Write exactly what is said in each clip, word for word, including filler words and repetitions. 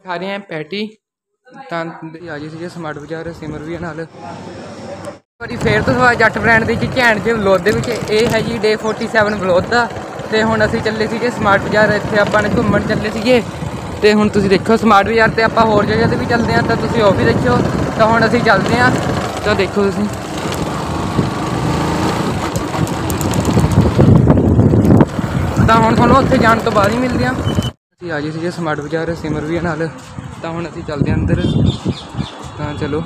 ਖਾ ਰਹੇ ਹਾਂ ਪੈਟੀ ਤਾਂ ਆ ਗਏ ਸੀਗੇ ਸਮਾਰਟ ਬਾਜ਼ਾਰ ਸਿਮਰ ਵੀ ਨਾਲ ਵਾਰੀ ਫੇਰ ਤੋਂ ਸਵਾ ਜੱਟ ਬ੍ਰਾਂਡ ਦੀ ਕਿ ਘੈਂਟ ਜਿਹੇ ਵਲੋਗ ਦੇ ਵਿੱਚ ਇਹ ਹੈ ਜੀ ਡੇ ਫੋਰਟੀ ਸੈਵਨ ਵਲੋਗ ਦਾ। ਅਤੇ ਹੁਣ ਅਸੀਂ ਚੱਲੇ ਸੀਗੇ ਸਮਾਰਟ ਬਾਜ਼ਾਰ, ਇੱਥੇ ਆਪਾਂ ਨੇ ਘੁੰਮਣ ਚੱਲੇ ਸੀਗੇ। ਅਤੇ ਹੁਣ ਤੁਸੀਂ ਦੇਖੋ ਸਮਾਰਟ ਬਾਜ਼ਾਰ 'ਤੇ ਆਪਾਂ ਹੋਰ ਜਗ੍ਹਾ 'ਤੇ ਵੀ ਚੱਲਦੇ ਹਾਂ ਤਾਂ ਤੁਸੀਂ ਉਹ ਵੀ ਦੇਖਿਓ। ਤਾਂ ਹੁਣ ਅਸੀਂ ਚੱਲਦੇ ਹਾਂ ਤਾਂ ਦੇਖੋ ਤੁਸੀਂ ਤਾਂ ਹੁਣ ਤੁਹਾਨੂੰ ਉੱਥੇ ਜਾਣ ਤੋਂ ਬਾਅਦ ਹੀ ਮਿਲਦੇ ਹਾਂ। ਅਸੀਂ ਆ ਗਏ ਸੀਗੇ ਸਮਾਰਟ ਬਾਜ਼ਾਰ ਸਿਮਰ ਵੀ ਨਾਲ ਤਾਂ ਹੁਣ ਅਸੀਂ ਚੱਲਦੇ ਹਾਂ ਅੰਦਰ। ਤਾਂ ਚਲੋ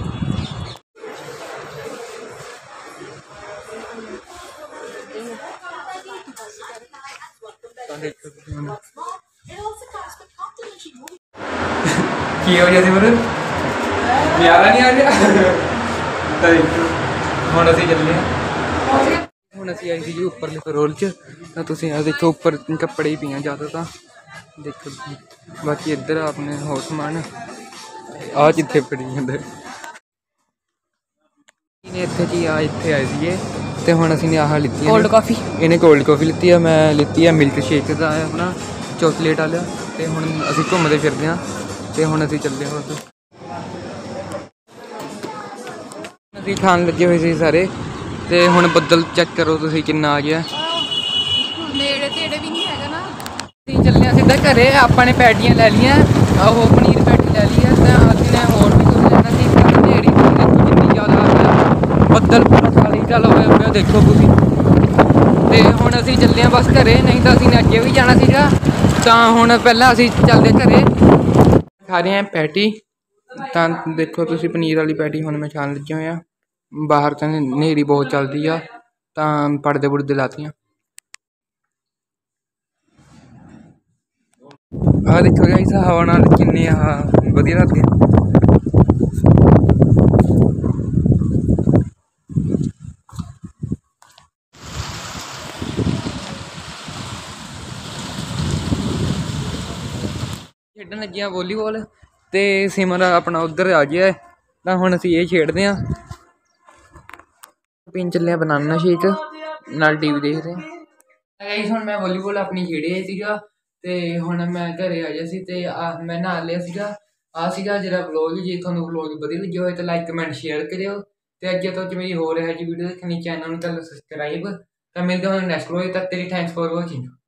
ਕੀ ਹੋ ਗਿਆ ਸਿਮਰ ਨਿਆਰਾ ਨਹੀਂ ਆ ਰਿਹਾ ਤਾਂ ਦੇਖੋ ਹੁਣ ਅਸੀਂ ਚੱਲੇ ਹਾਂ। ਹੁਣ ਅਸੀਂ ਆਏ ਸੀ ਜੀ ਉੱਪਰਲੇ ਫਲੋਰ 'ਚ ਤਾਂ ਤੁਸੀਂ ਆ ਦੇਖੋ ਉੱਪਰ ਕੱਪੜੇ ਹੀ ਪਏ ਆ ਜ਼ਿਆਦਾ ਤਾਂ ਦੇਖੋ। ਬਾਕੀ ਇੱਧਰ ਆਪਣੇ ਹੋਰ ਸਮਾਨ ਆਹ ਜਿੱਥੇ ਪੜੀ ਜਾਂਦੇ ਨੇ ਇੱਥੇ ਜੀ ਆ ਇੱਥੇ ਆਏ ਸੀਗੇ ਅਤੇ ਹੁਣ ਅਸੀਂ ਨੇ ਆਹ ਲਿੱਤੀ ਕੋਲਡ ਕਾਫੀ। ਇਹਨੇ ਕੋਲਡ ਕਾਫੀ ਲਿੱਤੀ ਆ, ਮੈਂ ਲਿੱਤੀ ਆ ਮਿਲਕ ਸ਼ੇਕ ਦਾ ਆਪਣਾ ਚੋਕਲੇਟ ਵਾਲਾ। ਅਤੇ ਹੁਣ ਅਸੀਂ ਘੁੰਮਦੇ ਫਿਰਦੇ ਹਾਂ ਅਤੇ ਹੁਣ ਅਸੀਂ ਚੱਲਦੇ ਹਾਂ ਬਸ। ਅਸੀਂ ਖਾਣ ਲੱਗੇ ਹੋਏ ਸੀ ਸਾਰੇ ਅਤੇ ਹੁਣ ਬੱਦਲ ਚੈੱਕ ਕਰੋ ਤੁਸੀਂ ਕਿੰਨਾ ਆ ਗਿਆ। ਨੇੜੇ ਤੇੜੇ ਵੀ ਨਹੀਂ ਹੈਗਾ ਨਾ। ਅਸੀਂ ਚੱਲੇ ਹਾਂ ਸਿੱਧਾ ਘਰੇ। ਆਪਾਂ ਨੇ ਪੈਟੀਆਂ ਲੈ ਲਈਆਂ, ਉਹ ਪਨੀਰ ਪੈਟੀ ਲੈ ਲਈ ਹੈ ਤਾਂ ਅਸੀਂ ਨੇ ਹੋਰ ਵੀ ਕੁਝ ਲੈਣਾ ਸੀ। ਹਨੇਰੀ ਦੇਖੋ ਕਿੰਨੀ ਜ਼ਿਆਦਾ ਆ ਗਿਆ, ਬੱਦਲ ਪੂਰਾ ਕਾਲੀ ਕਾਲਾ ਹੋਇਆ ਪਿਆ ਦੇਖੋ ਤੁਸੀਂ। ਅਤੇ ਹੁਣ ਅਸੀਂ ਚੱਲੇ ਹਾਂ ਬਸ ਘਰੇ, ਨਹੀਂ ਤਾਂ ਅਸੀਂ ਨੇ ਅੱਗੇ ਵੀ ਜਾਣਾ ਸੀਗਾ। ਤਾਂ ਹੁਣ ਪਹਿਲਾਂ ਅਸੀਂ ਚੱਲਦੇ ਘਰੇ। ਖਾ ਰਹੇ ਹਾਂ ਪੈਟੀ ਤਾਂ ਦੇਖੋ ਤੁਸੀਂ ਪਨੀਰ ਵਾਲੀ ਪੈਟੀ ਹੁਣ ਮੈਂ ਖਾਣ ਲੱਗਿਆ ਹੋਇਆ। ਬਾਹਰ ਤਾਂ ਹਨੇਰੀ ਬਹੁਤ ਚੱਲਦੀ ਆ ਤਾਂ ਪਰਦੇ ਪੁਰਦੇ ਲਾਤੀਆਂ। ਆਹ ਦੇਖੋ ਗਾਇਸ ਹਵਾ ਨਾਲ ਕਿੰਨੇ ਆਹ ਵਧੀਆ ਲੱਗਦੇ ਆ। ਖੇਡਣ ਲੱਗੇ ਹਾਂ ਵੋਲੀਬੋਲ ਅਤੇ ਸਿਮਰ ਆਪਣਾ ਉੱਧਰ ਆ ਗਿਆ ਤਾਂ ਹੁਣ ਅਸੀਂ ਇਹ ਖੇਡਦੇ ਹਾਂ। ਪੀਣ ਚੱਲੇ ਹਾਂ ਬਨਾਨਾ ਸ਼ੇਕ ਨਾਲ ਟੀ ਵੀ ਦੇਖਦੇ ਹਾਂ। ਗਾਇਸ ਹੁਣ ਮੈਂ ਵੋਲੀਬੋਲ ਆਪਣੀ ਖੇਡਿਆ ਸੀਗਾ ਅਤੇ ਹੁਣ ਮੈਂ ਘਰ ਆ ਗਿਆ ਸੀ ਅਤੇ ਆ ਮੈਂ ਨਹਾ ਲਿਆ ਸੀਗਾ। ਆਹ ਸੀਗਾ ਜਿਹੜਾ ਵਲੋਗ। ਜੇ ਤੁਹਾਨੂੰ ਵਲੋਗ ਵਧੀਆ ਲੱਗਿਆ ਹੋਏ ਤਾਂ ਲਾਈਕ ਕਮੈਂਟ ਸ਼ੇਅਰ ਕਰਿਓ ਅਤੇ ਅੱਗੇ ਤੋਂ ਜਿਵੇਂ ਹੋਰ ਇਹੋ ਜਿਹੀ ਵੀਡੀਓ ਦੇਖਣੀ ਚੈਨਲ ਨੂੰ ਕਰ ਲਓ ਸਬਸਕ੍ਰਾਈਬ। ਤਾਂ ਮਿਲਦੇ ਹਾਂ ਨੈਕਸਟ ਵਲੋਗ ਤੱਕ। ਤੇਰੀ ਥੈਂਕਸ ਫੋਰ ਵਾਚਿੰਗ।